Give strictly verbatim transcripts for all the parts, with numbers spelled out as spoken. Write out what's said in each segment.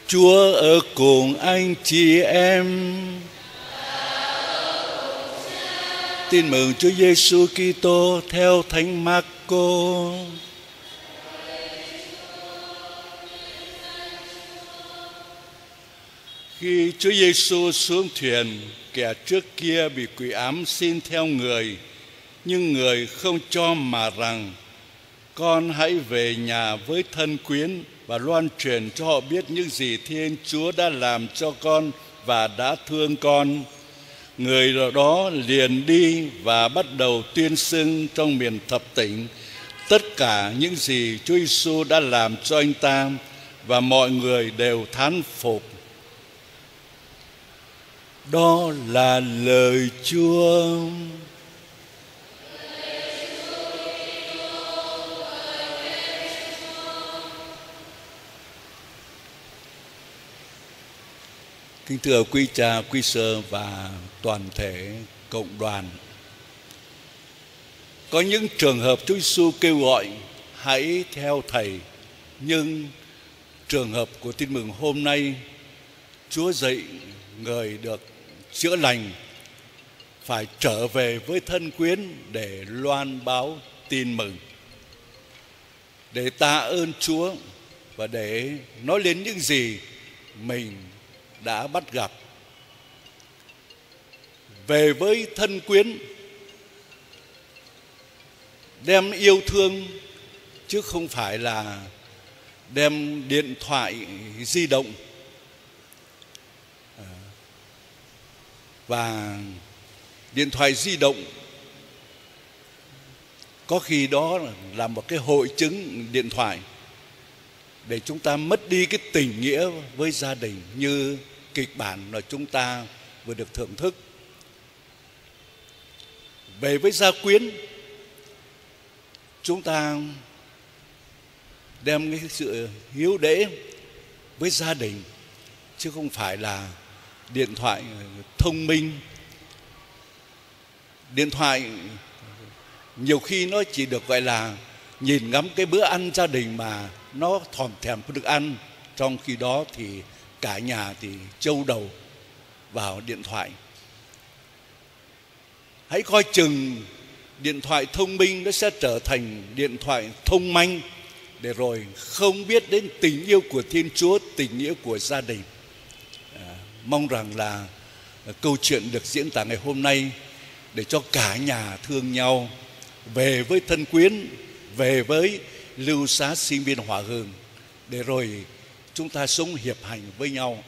Chúa ở cùng anh chị em. Tin mừng Chúa Giêsu Kitô theo Thánh Marco. Khi Chúa Giêsu xuống thuyền, kẻ trước kia bị quỷ ám xin theo người, nhưng người không cho, mà rằng: con hãy về nhà với thân quyến và loan truyền cho họ biết những gì Thiên Chúa đã làm cho con và đã thương con. Người đó liền đi và bắt đầu tuyên xưng trong miền thập tỉnh tất cả những gì Chúa Giêsu đã làm cho anh ta, và mọi người đều thán phục. Đó là lời Chúa. Kính thưa quý cha, quý sơ và toàn thể cộng đoàn, có những trường hợp Chúa Giêsu kêu gọi hãy theo Thầy, nhưng trường hợp của tin mừng hôm nay, Chúa dạy người được chữa lành phải trở về với thân quyến để loan báo tin mừng, để tạ ơn Chúa và để nói lên những gì mình đã bắt gặp. Về với thân quyến, đem yêu thương, chứ không phải là đem điện thoại di động. Và điện thoại di động có khi đó là một cái hội chứng điện thoại để chúng ta mất đi cái tình nghĩa với gia đình như kịch bản mà chúng ta vừa được thưởng thức. Về với gia quyến, chúng ta đem cái sự hiếu đễ với gia đình, chứ không phải là điện thoại thông minh. Điện thoại nhiều khi nó chỉ được gọi là nhìn ngắm cái bữa ăn gia đình mà nó thòm thèm được ăn, trong khi đó thì cả nhà thì trâu đầu vào điện thoại. Hãy coi chừng điện thoại thông minh nó sẽ trở thành điện thoại thông manh, để rồi không biết đến tình yêu của Thiên Chúa, tình nghĩa của gia đình. À, mong rằng là câu chuyện được diễn tả ngày hôm nay để cho cả nhà thương nhau, về với thân quyến, về với lưu xá sinh viên hòa hương, để rồi chúng ta sống hiệp hành với nhau.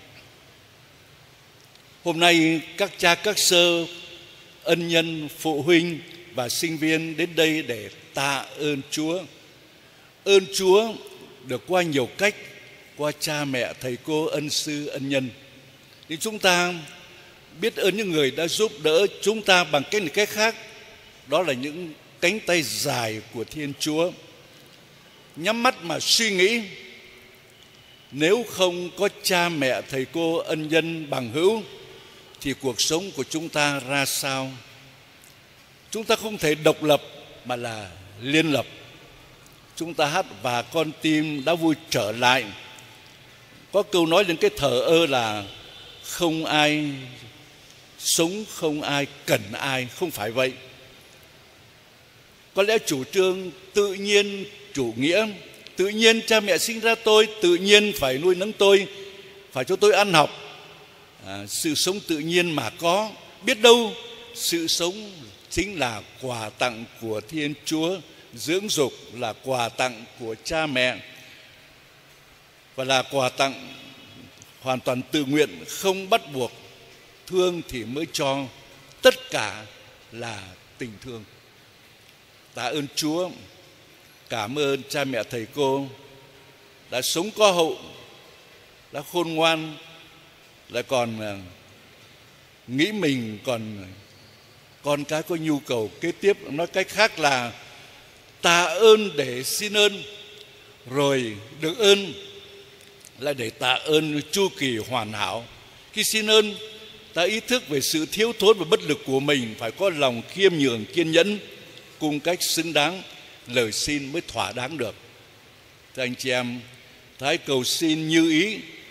Hôm nay các cha các sơ, ân nhân, phụ huynh và sinh viên đến đây để tạ ơn Chúa. Ơn Chúa được qua nhiều cách, qua cha mẹ, thầy cô, ân sư, ân nhân. Thì chúng ta biết ơn những người đã giúp đỡ chúng ta bằng cách này cách khác. Đó là những cánh tay dài của Thiên Chúa. Nhắm mắt mà suy nghĩ, nếu không có cha mẹ, thầy cô, ân nhân, bằng hữu thì cuộc sống của chúng ta ra sao? Chúng ta không thể độc lập mà là liên lập. Chúng ta hát và con tim đã vui trở lại. Có câu nói đến cái thờ ơ là không ai sống, không ai cần ai. Không phải vậy. Có lẽ chủ trương tự nhiên chủ nghĩa, tự nhiên cha mẹ sinh ra tôi, tự nhiên phải nuôi nấng tôi, phải cho tôi ăn học. À, sự sống tự nhiên mà có, biết đâu sự sống chính là quà tặng của Thiên Chúa, dưỡng dục là quà tặng của cha mẹ, và là quà tặng hoàn toàn tự nguyện, không bắt buộc. Thương thì mới cho, tất cả là tình thương. Tạ ơn Chúa, cảm ơn cha mẹ thầy cô đã sống có hậu, đã khôn ngoan, lại còn nghĩ mình còn con cái có nhu cầu kế tiếp. Nói cách khác là tạ ơn để xin ơn, rồi được ơn là để tạ ơn chu kỳ hoàn hảo. Khi xin ơn, ta ý thức về sự thiếu thốn và bất lực của mình, phải có lòng khiêm nhường, kiên nhẫn, cung cách xứng đáng, lời xin mới thỏa đáng được. Thưa anh chị em, thái cầu xin như ý,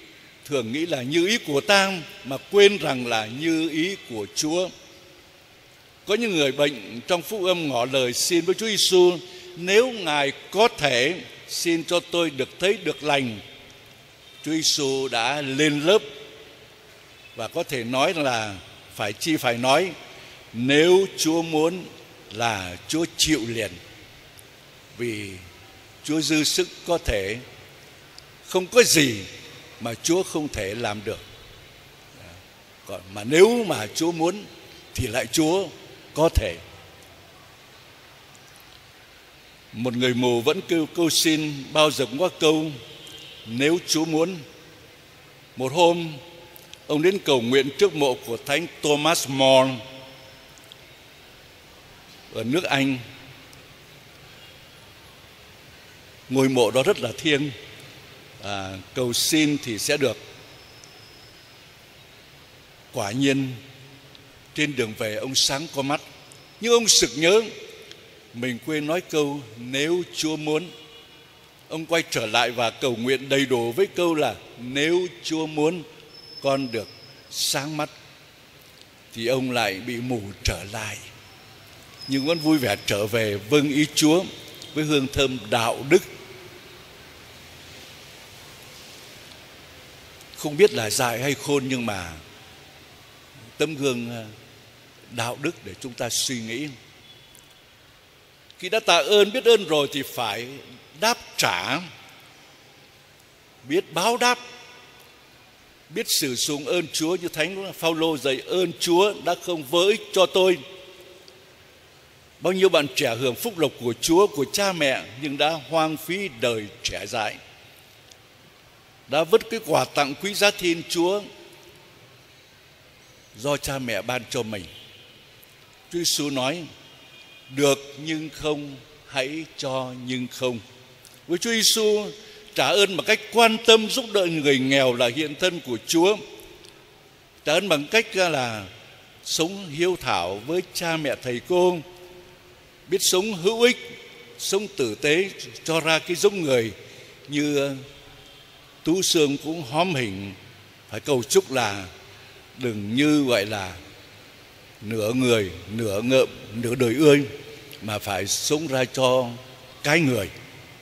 thường nghĩ là như ý của ta mà quên rằng là như ý của Chúa. Có những người bệnh trong phúc âm ngỏ lời xin với Chúa Giêsu: nếu Ngài có thể, xin cho tôi được thấy được lành. Chúa Giêsu đã lên lớp và có thể nói là phải chi phải nói, nếu Chúa muốn là Chúa chịu liền, vì Chúa dư sức có thể, không có gì mà Chúa không thể làm được. Còn mà nếu mà Chúa muốn thì lại Chúa có thể. Một người mù vẫn kêu câu xin, bao giờ cũng có câu nếu Chúa muốn. Một hôm, ông đến cầu nguyện trước mộ của Thánh Thomas More ở nước Anh. Ngôi mộ đó rất là thiêng, à, cầu xin thì sẽ được. Quả nhiên trên đường về ông sáng có mắt, nhưng ông sực nhớ mình quên nói câu nếu Chúa muốn. Ông quay trở lại và cầu nguyện đầy đủ với câu là nếu Chúa muốn con được sáng mắt. Thì ông lại bị mù trở lại, nhưng vẫn vui vẻ trở về vâng ý Chúa với hương thơm đạo đức. Không biết là dại hay khôn, nhưng mà tấm gương đạo đức để chúng ta suy nghĩ. Khi đã tạ ơn, biết ơn rồi thì phải đáp trả, biết báo đáp, biết sử dụng ơn Chúa như Thánh Phaolô dạy: ơn Chúa đã không vỡ ích cho tôi. Bao nhiêu bạn trẻ hưởng phúc lộc của Chúa, của cha mẹ, nhưng đã hoang phí đời trẻ dại, đã vứt cái quà tặng quý giá Thiên Chúa do cha mẹ ban cho mình. Chúa Giêsu nói: được nhưng không, hãy cho nhưng không. Với Chúa Giêsu, trả ơn bằng cách quan tâm giúp đỡ người nghèo là hiện thân của Chúa. Trả ơn bằng cách là sống hiếu thảo với cha mẹ thầy cô, biết sống hữu ích, sống tử tế, cho ra cái giống người như Tú Sương cũng hóm hình. Phải cầu chúc là đừng như vậy là nửa người, nửa ngợm, nửa đời ươi, mà phải sống ra cho cái người.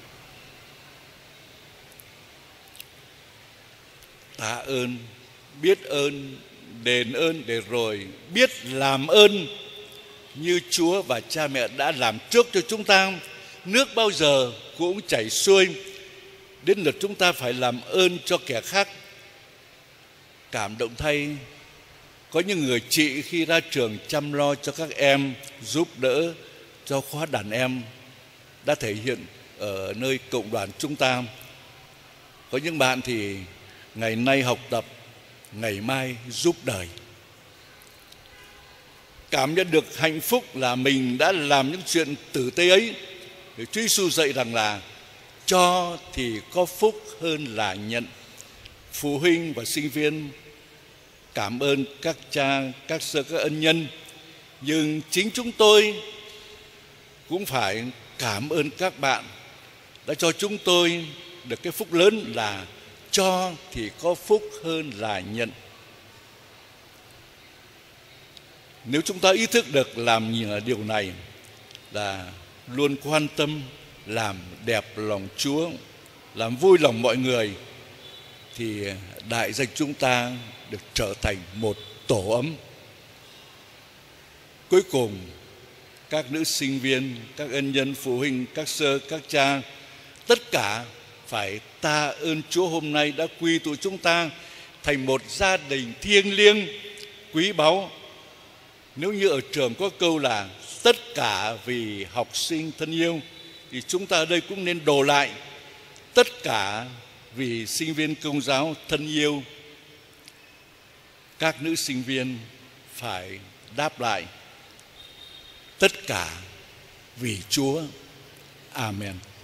Tạ ơn, biết ơn, đền ơn để rồi biết làm ơn như Chúa và cha mẹ đã làm trước cho chúng ta. Nước bao giờ cũng chảy xuôi, đến lượt chúng ta phải làm ơn cho kẻ khác. Cảm động thay, có những người chị khi ra trường chăm lo cho các em, giúp đỡ cho khóa đàn em, đã thể hiện ở nơi cộng đoàn chúng ta. Có những bạn thì ngày nay học tập, ngày mai giúp đời. Cảm nhận được hạnh phúc là mình đã làm những chuyện tử tế ấy. Chúa Giêsu dạy rằng là cho thì có phúc hơn là nhận. Phụ huynh và sinh viên cảm ơn các cha, các sơ, các ân nhân, nhưng chính chúng tôi cũng phải cảm ơn các bạn đã cho chúng tôi được cái phúc lớn là cho thì có phúc hơn là nhận. Nếu chúng ta ý thức được làm điều này, là luôn quan tâm làm đẹp lòng Chúa, làm vui lòng mọi người, thì đại danh chúng ta được trở thành một tổ ấm. Cuối cùng, các nữ sinh viên, các ân nhân, phụ huynh, các sơ, các cha, tất cả phải tạ ơn Chúa hôm nay đã quy tụ chúng ta thành một gia đình thiêng liêng, quý báu. Nếu như ở trường có câu là tất cả vì học sinh thân yêu, thì chúng ta ở đây cũng nên đổ lại tất cả vì sinh viên Công giáo thân yêu. Các nữ sinh viên phải đáp lại tất cả vì Chúa. Amen.